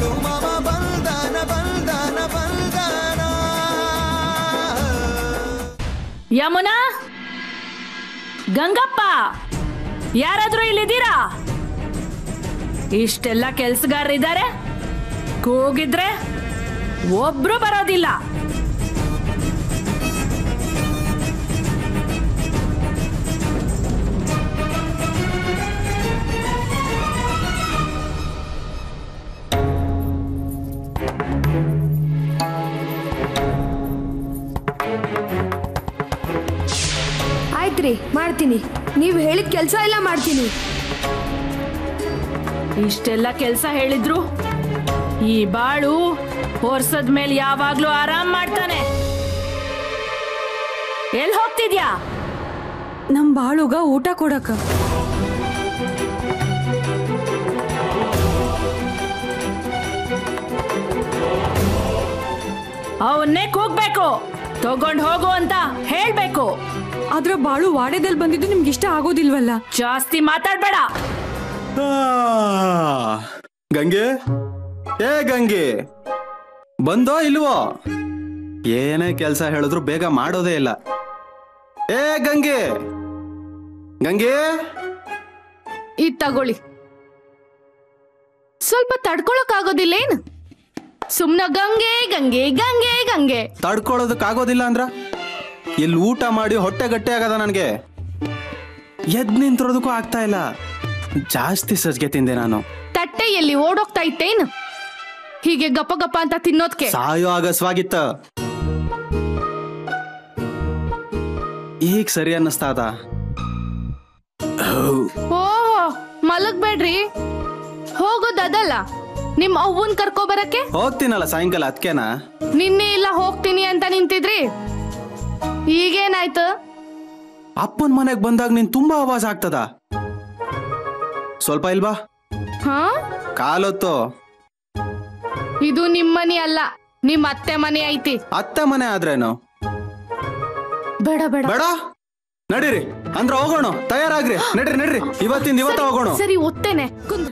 ಬಾಳು ಮಾವ ಬಂದಾನ ಬಂದಾನ ಬಂದಾನ. ಯಮುನಾ, ಗಂಗಪ್ಪ, ಯಾರಾದ್ರೂ ಇಲ್ಲಿದ್ದೀರಾ? ಇಷ್ಟೆಲ್ಲ ಕೆಲ್ಸಗಾರರಿದ್ದಾರೆ, ಕೂಗಿದ್ರೆ ಒಬ್ರು ಬರೋದಿಲ್ಲ. ಆಯ್ತ್ರಿ, ಮಾಡ್ತೀನಿ. ನೀವು ಹೇಳಿದ ಕೆಲಸ ಎಲ್ಲ ಮಾಡ್ತೀನಿ. ಇಷ್ಟೆಲ್ಲ ಕೆಲಸ ಹೇಳಿದ್ರು ಈ ಬಾಳು ಹೊರ್ಸದ ಮೇಲೆ ಯಾವಾಗ್ಲೂ ಆರಾಮ್ ಮಾಡ್ತಾನೆ. ಎಲ್ಲಿ ಹೋಗ್ತಿದ್ಯಾ? ನಮ್ ಬಾಳುಗ ಊಟ ಕೊಡಕ. ಅವನ್ನೇ ಕೂಗ್ಬೇಕು, ತಗೊಂಡ್ ಹೋಗು ಅಂತ ಹೇಳ್ಬೇಕು. ಆದ್ರ ಬಾಳು ವಾಡೆದಲ್ಲಿ ಬಂದಿದ್ದು ನಿಮ್ಗೆ ಇಷ್ಟ ಆಗೋದಿಲ್ವಲ್ಲ. ಜಾಸ್ತಿ ಮಾತಾಡ್ಬೇಡ. ಗಂಗೆ, ಏ ಗಂಗೆ, ಬಂದೋ ಇಲ್ವೋ? ಏನೇ ಕೆಲಸ ಹೇಳಿದ್ರು ಬೇಗ ಮಾಡೋದೇ ಇಲ್ಲ. ಏ ಗಂಗೆ, ಗಂಗೆ, ಇದ್ ತಗೊಳ್ಳಿ. ಸ್ವಲ್ಪ ತಡ್ಕೊಳಕ್ ಆಗೋದಿಲ್ಲ ಏನು? ಸುಮ್ನ ಗಂಗೆ ಗಂಗೆ ಗಂಗೆ ಗಂಗೆ ತಡ್ಕೊಳ್ಳೋದಕ್ಕಾಗೋದಿಲ್ಲ ಅಂದ್ರ ಇಲ್ಲಿ ಊಟ ಮಾಡಿ ಹೊಟ್ಟೆ ಗಟ್ಟಿ ಆಗದ ನನಗೆ. ಎದ್ ನಿಂತಿರೋದಕ್ಕೂ ಆಗ್ತಾ ಇಲ್ಲ. ಜಾಸ್ತಿ ಸಜ್ಗೆ ತಿಂದೆ ನಾನು. ತಟ್ಟೆ ಎಲ್ಲಿ ಓಡೋಗ್ತಾ ಇತ್ತೇನು? ಹೀಗೆ ಗಪ್ಪ ಗಪ್ಪ ಅಂತ ತಿನ್ನೋದ್ಕೆ ಸಾಯೋ ಆಗಸ್ವಾಗಿತ್ತ. ಈಗ ಸರಿ ಅನ್ನಿಸ್ತಾದ. ಓಹೋ, ಮಲಗ್ಬೇಡ್ರಿ, ಹೋಗೋದಲ್ಲ. ನಿಮ್ ಅವ್ವನ್ ಕರ್ಕೊ ಬರಕ್ಕೆ ಹೋಗ್ತೀನಲ್ಲ ಸಾಯಂಕಾಲ. ಅದಕ್ಕೇನಾ ನಿನ್ನೆ ಇಲ್ಲ ಹೋಗ್ತೀನಿ ಅಂತ ನಿಂತಿದ್ರಿ? ಈಗೇನಾಯ್ತು? ಅಪ್ಪನ ಮನೆಗ್ ಬಂದಾಗ ನೀನ್ ತುಂಬಾ ಆವಾಜ್ ಆಗ್ತದ. ಸ್ವಲ್ಪ ಇಲ್ವಾ? ಹಾ, ಕಾಲೊತ್ತು. ಇದು ನಿಮ್ಮನೆ ಅಲ್ಲ, ನಿಮ್ ಅತ್ತೆ ಮನೆ ಐತಿ. ಅತ್ತೆ ಮನೆ ಆದ್ರೇನು? ಬೇಡ ಬೇಡ ಬೇಡ, ನಡೀರಿ ಅಂದ್ರ ಹೋಗೋಣ. ತಯಾರಾಗ್ರಿ, ನಡ್ರಿ ನಡ್ರಿ, ಇವತ್ತಿಂದ ಇವತ್ತ ಹೋಗೋಣ. ಸರಿ, ಒತ್ತೇನೆ, ಕುಂದ್ರ.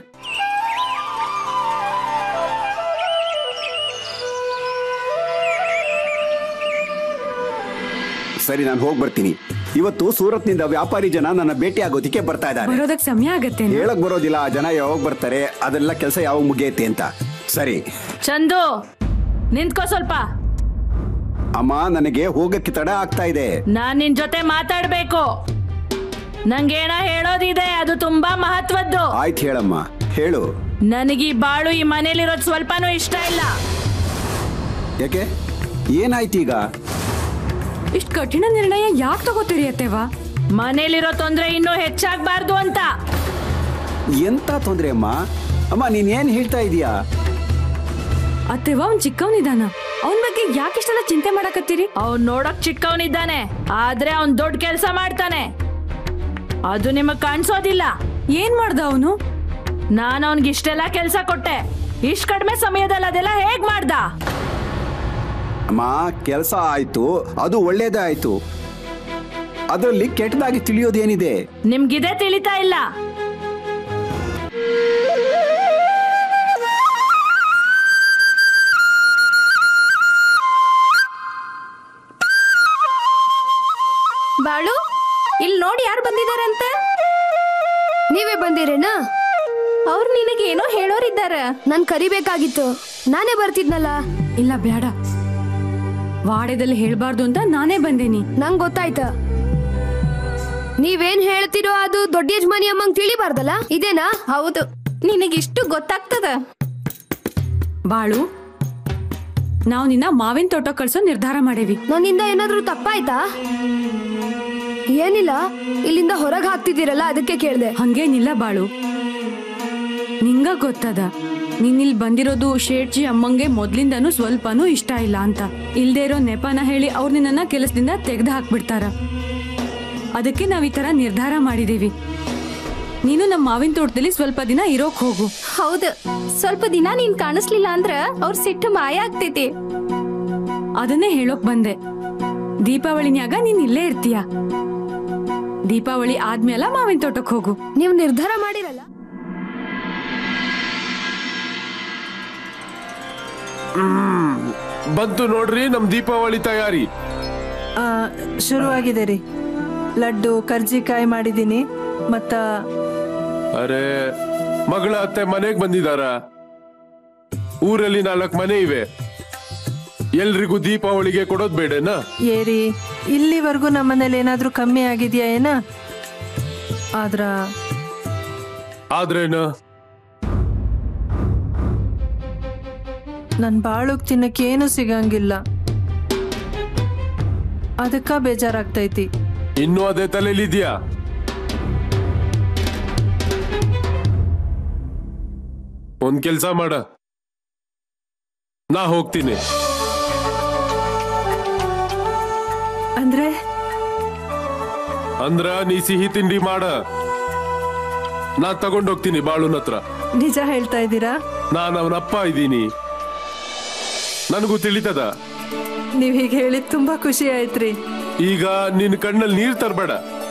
ಸರಿ, ನಾನು ಹೋಗಿ ಬರ್ತೀನಿ. ಇವತ್ತು ಸೂರತ್ನಿಂದ ವ್ಯಾಪಾರಿ ಜನ ನನ್ನ ಭೇಟಿ ಆಗೋದಿಕ್ಕೆ ಬರ್ತಾ ಇದ್ದಾರೆ. ಬರೋದಕ್ಕೆ ಸಮಯ ಆಗತ್ತೆ. ಹೇಳಕ್ ಬರೋದಿಲ್ಲ ಆ ಜನ ಯಾವಾಗ ಬರ್ತಾರೆ, ಅದೆಲ್ಲ ಕೆಲಸ ಯಾವಾಗ ಮುಗಿಯತ್ತೆ ಅಂತ. ಸರಿ ಚಂದು, ನಿಂತ್ಕೋ ಸ್ವಲ್ಪ. ಅಮ್ಮ, ನನಗೆ ಹೋಗಕ್ಕೆ ತಡ ಆಗ್ತಾ ಇದೆ. ನಾನ್ ನಿನ್ ಜೊತೆ ಮಾತಾಡ್ಬೇಕು. ನಂಗೇನ ಹೇಳೋದಿದೆ, ಅದು ತುಂಬಾ ಮಹತ್ವದ್ದು. ಆಯ್ತು, ಹೇಳಮ್ಮ, ಹೇಳು. ನನಗೀ ಬಾಳು ಈ ಮನೇಲಿರೋದು ಸ್ವಲ್ಪನೂ ಇಷ್ಟ ಇಲ್ಲ. ಯಾಕೆ, ಏನಾಯ್ತು ಈಗ? ಇಷ್ಟ ಕಠಿಣ ನಿರ್ಣಯ ಯಾಕೆ ತಗೋತೀರಿ ಅತ್ತೆವಾ? ಮನೇಲಿರೋ ತೊಂದ್ರೆ ಇನ್ನೂ ಹೆಚ್ಚಾಗ್ಬಾರ್ದು ಅಂತ. ಎಂತ ತೊಂದ್ರೆ ಅಮ್ಮ? ಅಮ್ಮ, ನೀನ್ ಏನ್ ಹೇಳ್ತಾ ಇದೀಯಾ? ಅತ್ತೆವಾ, ಅವ್ನ್ ಚಿಕ್ಕವನಿದಾನ, ಅವನ್ ಬಗ್ಗೆ ಯಾಕೆ ಇಷ್ಟೆಲ್ಲ ಚಿಂತೆ ಮಾಡಕತ್ತೀರಿ? ಅವ್ನ್ ನೋಡಕ್ ಚಿಕ್ಕವನಿದ್ದಾನೆ, ಆದ್ರೆ ಅವ್ನ್ ದೊಡ್ಡ ಕೆಲ್ಸ ಮಾಡ್ತಾನೆ. ಅದು ನಿಮಗ್ ಕಾಣಿಸೋದಿಲ್ಲ. ಏನ್ ಮಾಡ್ದ ಅವನು? ನಾನು ಅವನ್ಗೆ ಇಷ್ಟೆಲ್ಲ ಕೆಲ್ಸ ಕೊಟ್ಟೆ, ಇಷ್ಟ ಕಡಿಮೆ ಸಮಯದಲ್ಲಿ ಅದೆಲ್ಲ ಹೇಗ್ ಮಾಡ್ದ? ಅಮ್ಮ, ಕೆಲಸ ಆಯ್ತು, ಅದು ಒಳ್ಳೇದೇ ಆಯ್ತು. ಅದರಲ್ಲಿ ಕೆಟ್ಟದಾಗಿ ತಿಳಿಯೋದೇನಿದೆ? ನಿಮ್ಗಿದೇ ತಿಳಿತಾ ಇಲ್ಲ. ಬಾಳು, ಇಲ್ಲಿ ನೋಡಿ ಯಾರು ಬಂದಿದಾರಂತೆ. ನೀವೇ ಬಂದಿರೇನಾ? ಅವ್ರು ನಿನಗೇನೋ ಹೇಳೋರಿದ್ದಾರೆ. ನನ್ ಕರಿಬೇಕಾಗಿತ್ತು, ನಾನೇ ಬರ್ತಿದ್ನಲ್ಲ. ಇಲ್ಲ ಬೇಡ, ವಾಡೆದಲ್ಲಿ ಹೇಳ್ಬಾರ್ದು ಅಂತ ನಾನೇ ಬಂದೇನಿ. ನಂಗ್ ಗೊತ್ತಾಯ್ತ. ನೀವೇನ್ ಹೇಳ್ತಿರೋ ಅದು ದೊಡ್ಡ ಯಜಮಾನಿ ಅಮ್ಮಂಗ್ ತಿಳಿಬಾರ್ದಲ್ಲ, ಇದೇನಾ? ಹೌದು, ನಿನಗಿಷ್ಟು ಗೊತ್ತಾಗ್ತದ. ಬಾಳು, ನಾವು ನಿನ್ನ ಮಾವಿನ ತೋಟ ಕಳ್ಸೋ ನಿರ್ಧಾರ ಮಾಡೇವಿ. ನನ್ನಿಂದ ಏನಾದ್ರೂ ತಪ್ಪಾಯ್ತಾ? ಏನಿಲ್ಲ, ಇಲ್ಲಿಂದ ಹೊರಗೆ ಹಾಕ್ತಿದ್ದೀರಲ್ಲ ಅದಕ್ಕೆ ಕೇಳ್ದೆ. ಹಂಗೇನಿಲ್ಲ ಬಾಳು, ನಿಂಗ ಗೊತ್ತದ ನೀನಿಲ್ ಬಂದಿರೋದು ಶೇಟ್ಜಿ ಅಮ್ಮಂಗೆ ಮೊದ್ಲಿಂದನೂ ಸ್ವಲ್ಪನೂ ಇಷ್ಟ ಇಲ್ಲ ಅಂತ. ಇಲ್ದೇ ಇರೋ ನೆಪನ ಹೇಳಿ ಅವ್ರು ನಿನ್ನ ಕೆಲಸದಿಂದ ತೆಗೆದು ಹಾಕ್ಬಿಡ್ತಾರ. ಅದಕ್ಕೆ ನಾವ್ ಈ ತರ ನಿರ್ಧಾರ ಮಾಡಿದೀವಿ. ನೀನು ನಮ್ಮ ಮಾವಿನ ತೋಟದಲ್ಲಿ ಸ್ವಲ್ಪ ದಿನ ಇರೋಕ್ ಹೋಗು. ಹೌದು, ಸ್ವಲ್ಪ ದಿನ ನೀನ್ ಕಾಣಿಸ್ಲಿಲ್ಲ ಅಂದ್ರ ಅವ್ರ ಸಿಟ್ಟು ಮಾಯ ಆಗ್ತೈತಿ. ಅದನ್ನೇ ಹೇಳೋಕ್ ಬಂದೆ. ದೀಪಾವಳಿನ್ಯಾಗ ನೀನ್ ಇಲ್ಲೇ ಇರ್ತೀಯ. ದೀಪಾವಳಿ ಆದ್ಮೇಲೆ ಮಾವಿನ ತೋಟಕ್ ಹೋಗು. ನೀವು ನಿರ್ಧಾರ ಮಾಡಿರಲ್ಲ. ಬಂತು ನೋಡ್ರಿ ನಮ್ ದೀಪಾವಳಿ ತಯಾರಿ. ಶುರುವಾಗಿದೆ ರೀ. ಲಡ್ಡು ಕರ್ಜಿಕಾಯಿ ಮಾಡಿದೀನಿ. ಮತ್ತ ಅರೆ ಮಗಳ ಅತ್ತೆ ಮನೆಗ್ ಬಂದಿದಾರ. ಊರಲ್ಲಿ 4 ಮನೆ ಇವೆ. ಎಲ್ರಿಗೂ ದೀಪಾವಳಿಗೆ ಕೊಡೋದ್ ಬೇಡನಾ? ಏರಿ ಇಲ್ಲಿವರೆಗೂ ನಮ್ಮನೇಲಿ ಏನಾದ್ರೂ ಕಮ್ಮಿ ಆಗಿದ್ಯಾ ಏನ? ಆದ್ರೇನು? ನನ್ ಬಾಳುಗ್ ತಿನ್ನಕ್ಕೇನು ಸಿಗಂಗಿಲ್ಲ. ಅದಕ್ಕ ಬೇಜಾರಾಗ್ತೈತಿ. ಇನ್ನೂ ಅದೇ ತಲೆಲಿದ್ಯಾ? ಒಂದ್ ಕೆಲ್ಸ ಮಾಡ, ನಾ ಹೋಗ್ತೀನಿ. ಅಂದ್ರ ನೀ ಸಿಹಿ ತಿಂಡಿ ಮಾಡ, ನಾ ತಗೊಂಡೋಗ್ತೀನಿ ಬಾಳುನ ಹತ್ರ. ನಿಜ ಹೇಳ್ತಾ ಇದ್ದೀರಾ? ನಾನು ಅವನಪ್ಪ ಇದ್ದೀನಿ, ನನಗೂ ತಿಳಿತದ. ನೀವ್ ಹೀಗೆ ಹೇಳಿದ್ ತುಂಬಾ ಖುಷಿ ಆಯ್ತ್ರಿ. ಈಗ ನಿನ್ ಕಣ್ಣಲ್ಲಿ ನೀರ್ ತರಬೇಡ.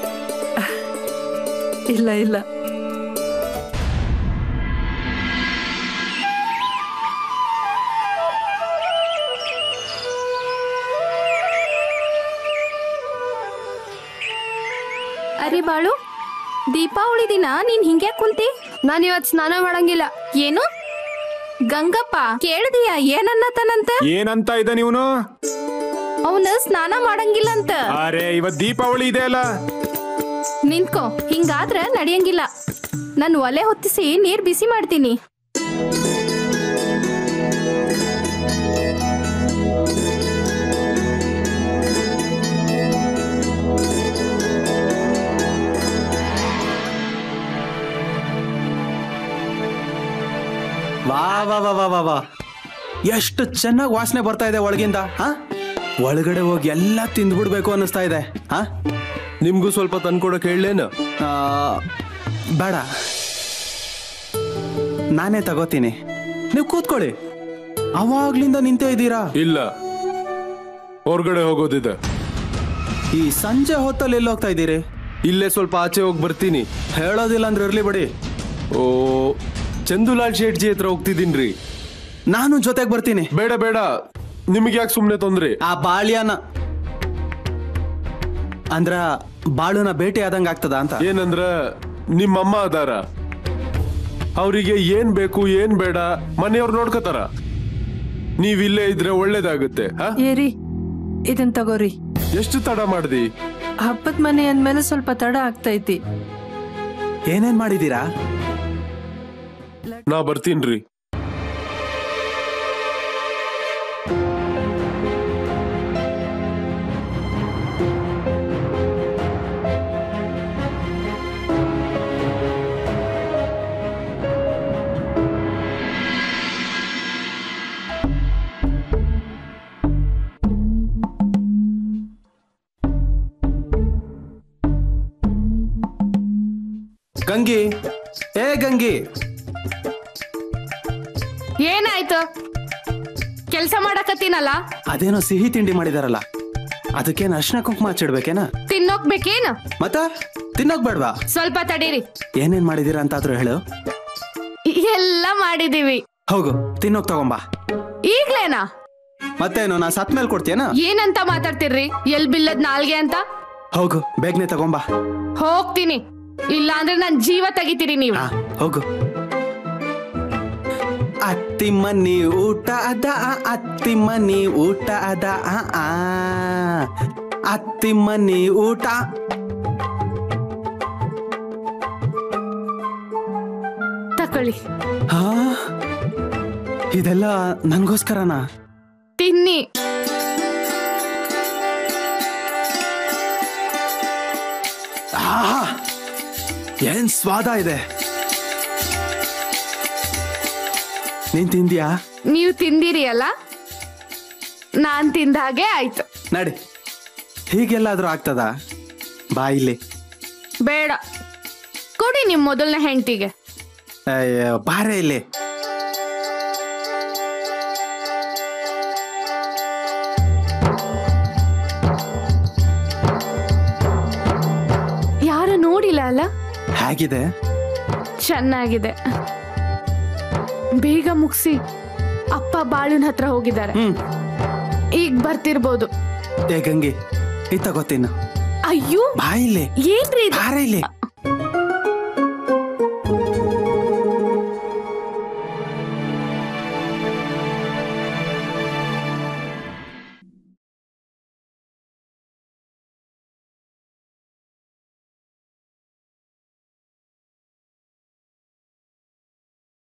ಇಲ್ಲ ಇಲ್ಲ. ಅರೆ ಬಾಳು, ದೀಪಾವಳಿ ದಿನ ನೀನ್ ಹಿಂಗೆ ಕುಂತಿ? ನಾನು ಇವತ್ ಸ್ನಾನ ಮಾಡಂಗಿಲ್ಲ. ಏನು ಗಂಗಪ್ಪ ಕೇಳಿದೀಯ ಏನನ್ನತನಂತ? ಏನಂತ ಇದ್ದ ನೀವನು? ಅವನು ಸ್ನಾನ ಮಾಡಂಗಿಲ್ಲ ಅಂತ. ಅರೆ ಇವತ್ ದೀಪಾವಳಿ ಇದೆ ಅಲ್ಲ. ನಿಂತ್ಕೋ, ಹಿಂಗಾದ್ರ ನಡೆಯಂಗಿಲ್ಲ. ನಾನು ಒಲೆ ಹೊತ್ತಿಸಿ ನೀರ್ ಬಿಸಿ ಮಾಡ್ತೀನಿ. ವಾ ವಾ ವಾ ವಾ ವಾ ವಾ, ಎಷ್ಟು ಚೆನ್ನಾಗಿ ವಾಸನೆ ಬರ್ತಾ ಇದೆ ಒಳಗಿಂದ. ಒಳಗಡೆ ಹೋಗಿ ಎಲ್ಲ ತಿಂದ್ಬಿಡ್ಬೇಕು ಅನ್ನಿಸ್ತಾ ಇದೆ. ನಿಮ್ಗೂ ಸ್ವಲ್ಪ ತಂದ್ಕೊಡಕ್ ಹೇಳೇನು? ಬೇಡ, ನಾನೇ ತಗೋತೀನಿ. ನೀವು ಕೂತ್ಕೊಳ್ಳಿ. ಅವಾಗ್ಲಿಂದ ನಿಂತೇ ಇದ್ದೀರಾ? ಇಲ್ಲ, ಹೊರಗಡೆ ಹೋಗೋದಿದೆ. ಈ ಸಂಜೆ ಹೊತ್ತಲ್ಲಿ ಎಲ್ಲಿ ಹೋಗ್ತಾ ಇದ್ದೀರಿ? ಇಲ್ಲೇ ಸ್ವಲ್ಪ ಆಚೆ ಹೋಗಿ ಬರ್ತೀನಿ. ಹೇಳೋದಿಲ್ಲ ಅಂದ್ರೆ ಇರ್ಲಿ ಬಿಡಿ. ಓ, ಚಂದುಲಾಲ್ ಶೇಟ್ಜಿ ಹತ್ರ ಹೋಗ್ತಿದ್ದೀನ್ರಿ. ನಾನು ಜೊತೆಗೆ ಬರ್ತೀನಿ. ಬೇಡ ಬೇಡ, ನಿಮ್ಗೆ ಯಾಕೆ ಸುಮ್ನೆ ತೊಂದ್ರೆ? ಆ ಬಾಳ್ಯನ ಅಂದ್ರ ಬಾಳುನ ಭೇಟಿ ಆದಂಗ ಆಗ್ತದ ಅಂತ. ಏನಂದ್ರ ನಿಮ್ಮಮ್ಮ ಅದಾರ, ಅವರಿಗೆ ಏನ್ ಬೇಕು ಏನ್ ಬೇಡ ಮನೆಯವ್ರು ನೋಡ್ಕೋತಾರ. ನೀವಿಲ್ಲೇ ಇದ್ರೆ ಒಳ್ಳೇದಾಗುತ್ತೆ. ಏರಿ ಇದನ್ ತಗೋರಿ. ಎಷ್ಟು ತಡ ಮಾಡ್ದಿ? ಹಬ್ಬದ ಮನೆ ಅಂದ್ಮೇಲೆ ಸ್ವಲ್ಪ ತಡ ಆಗ್ತೈತಿ. ಏನೇನ್ ಮಾಡಿದೀರಾ? ನಾ ಬರ್ತೀನ್ರಿ. ಗಂಗಿ, ಏ ಗಂಗಿ, ಏನಾಯ್ತು? ಕೆಲ್ಸ ಮಾಡಕತ್ತೀನಲ್ಲ. ಅದೇನೋ ಸಿಹಿ ತಿಂಡಿ ಮಾಡಿದಾರಲ್ಲ, ಅದಕ್ಕೇನು ಅರ್ಶಿನ ಕುಂಕುಮ ಹಚ್ಚಿಡ್ಬೇಕೇನ? ತಿನ್ನೋಕ್ ಬೇಕೇನು? ಮತ್ತ ತಿನ್ನೋಕ್ ಬೇಡ್ವಾ? ಸ್ವಲ್ಪ ತಡೀರಿ. ಏನೇನ್ ಮಾಡಿದೀರ ಅಂತಾದ್ರೂ ಹೇಳು. ಎಲ್ಲ ಮಾಡಿದೀವಿ. ಹೋಗು, ತಿನ್ನೋಕ್ ತಗೊಂಬಾ. ಈಗ್ಲೇನಾ? ಮತ್ತೇನು, ನಾ ಸತ್ ಮೇಲೆ ಕೊಡ್ತೀಯನ? ಏನಂತ ಮಾತಾಡ್ತಿರ್ರಿ? ಎಲ್ ಬಿಲ್ಲದ್ ನಾಲ್ಗೆ ಅಂತ. ಹೋಗು, ಬೇಗನೆ ತಗೊಂಬಾ. ಹೋಗ್ತೀನಿ, ಇಲ್ಲ ಅಂದ್ರೆ ನನ್ ಜೀವ ತೆಗಿತೀರಿ ನೀವು. ಹೋಗು. ಅತ್ತಿ ಮನಿ ಊಟ ಅದ, ಅತ್ತಿ ಮನಿ ಊಟ ಅದ, ಅತ್ತಿ ಮನಿ ಊಟ. ತಕೊಳ್ಳಿ. ಇದೆಲ್ಲ ನನ್ಗೋಸ್ಕರನಾ? ತಿನ್ನಿ. ಏನ್ ಸ್ವಾದ ಇದೆ. ನೀನ್ ತಿಂದ್ಯಾ? ನೀವು ತಿಂದಿರಿ ಅಲ್ಲ, ನಾನ್ ತಿಂದ ಹಾಗೆ ಆಯ್ತು. ನಡಿ, ಹೀಗೆಲ್ಲಾದ್ರೂ ಆಗ್ತದ? ಬಾ ಇಲ್ಲಿ. ಬೇಡ, ಕೊಡಿ ನಿಮ್ ಮೊದಲನೇ ಹೆಂಡತಿಗೆ. ಬಾರೆ ಇಲ್ಲಿ. ಯಾರು ನೋಡಿಲ್ಲ ಅಲ್ಲ? ಹೇಗಿದೆ? ಚೆನ್ನಾಗಿದೆ. ಬೇಗ ಮುಗಿಸಿ, ಅಪ್ಪ ಬಾಳುನ್ ಹತ್ರ ಹೋಗಿದ್ದಾರೆ. ಈಗ ಬರ್ತಿರ್ಬೋದು. ಏ ಗಂಗೆ ಇತ್ತ ಗೊತ್ತಿನ್ನ. ಅಯ್ಯೋ ಬಾಯಿಲೆ ಏನ್ರಿ ಇದು? ಬಾರ ಇಲ್ಲಿ.